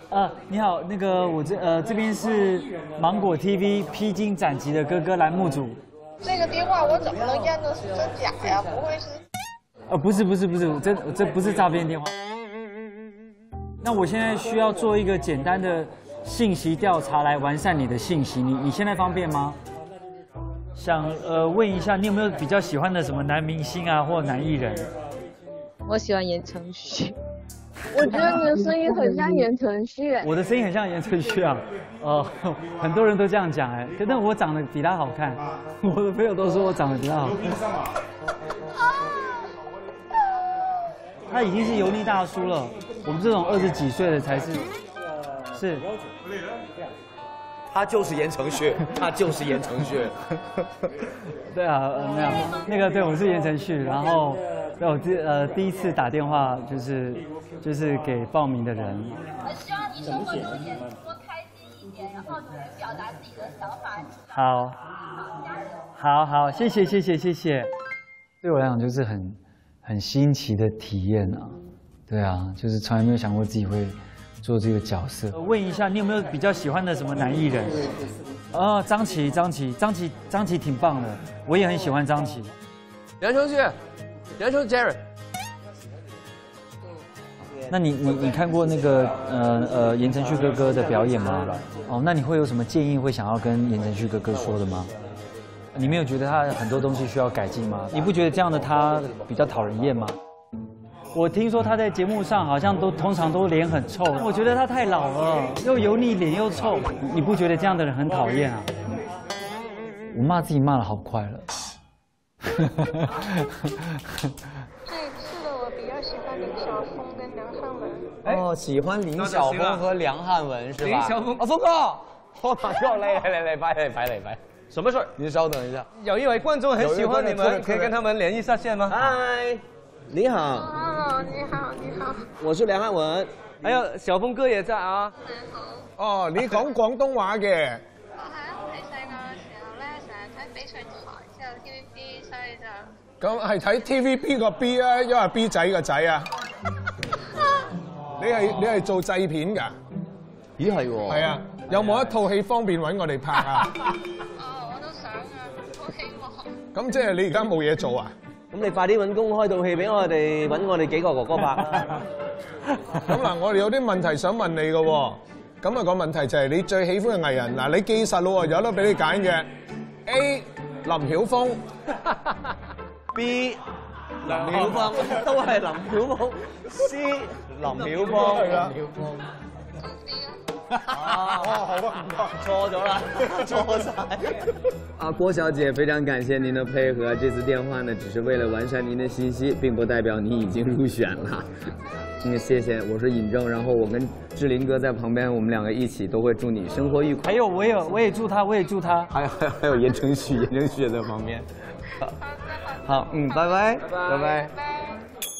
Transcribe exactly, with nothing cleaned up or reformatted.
呃，你好，那个我这呃这边是芒果 T V 披荆斩棘的哥哥栏目组。 这个电话我怎么能验证是真假呀？不会是？ 呃，不是不是不是，这这不是诈骗电话。那我现在需要做一个简单的信息调查来完善你的信息，你你现在方便吗？想呃问一下，你有没有比较喜欢的什么男明星啊，或男艺人？我喜欢言承旭。 我觉得你的声音很像言承旭。 我的声音很像言承旭啊，哦、呃，很多人都这样讲哎，可是我长得比他好看，我的朋友都说我长得比他好看。他已经是油腻大叔了，我们这种二十几岁的才是，是。 他就是言承旭，他就是言承旭。 对啊，呃、没有那个对，我是言承旭，然后。 对，我第呃第一次打电话就是就是给报名的人。 我希望你生活中也多开心一点，然后勇于表达自己的想法。 好，好好，谢谢谢谢谢谢。对我来讲就是很很新奇的体验啊，对啊，就是从来没有想过自己会做这个角色。问一下，你有没有比较喜欢的什么男艺人？哦，张琪，张琪，张琪，张琪挺棒的，我也很喜欢张琪。 言承旭。 言承 Jerry， 那你你你看过那个呃呃言承旭哥哥的表演吗？哦，那你会有什么建议会想要跟言承旭哥哥说的吗？你没有觉得他很多东西需要改进吗？你不觉得这样的他比较讨人厌吗？我听说他在节目上好像都通常都脸很臭，我觉得他太老了，又油腻，脸又臭，你不觉得这样的人很讨厌啊？我骂自己骂得好快了。 这一次的我比较喜欢林晓峰跟梁汉文。 哦，喜欢林晓峰和梁汉文是吧？ 林晓峰， 啊，峰哥，我马上来来来来，来来来来，什么事儿？您稍等一下。 有一位观众很喜欢你们，可以跟他们联系下线吗？ 嗨，你好。 哦，你好，你好。 我是梁汉文， 还有小峰哥也在啊。 哦，你講廣東話嘅。 我係啊，喺細個嘅時候咧，成日睇翡翠台，之後 T V B， 所以就咁係睇 T V B 個 B 啊，因為 B 仔個仔啊。你係你係做製片㗎？ 咦係喎。係啊，有冇一套戲方便揾我哋拍啊？ 哦，我都想啊，好希望。 咁即係你而家冇嘢做啊？ 咁你快啲揾工開套戲俾我哋，揾我哋幾個哥哥拍啦。 咁嗱，我哋有啲問題想問你嘅喎。 咁啊個問題就係你最喜歡嘅藝人嗱，你記實咯喎，有得俾你揀嘅 A 林曉峰 ，B 林曉峰都係林曉峰 ，C 林曉峰，係啦。哦，好啊，唔該，錯咗啦，錯晒。 啊，郭小姐，非常感謝您的配合。這次電話呢，只是為了完善您的信息，並不代表你已經入選了。嗯，謝謝，我是尹正，然後我跟志林哥在旁邊，我們兩個一起都會祝你生活愉快。 還有，我也我也祝他，我也祝他。 還有還有還有言承旭，言承旭在旁邊。好，好，嗯，拜拜，拜拜。拜拜。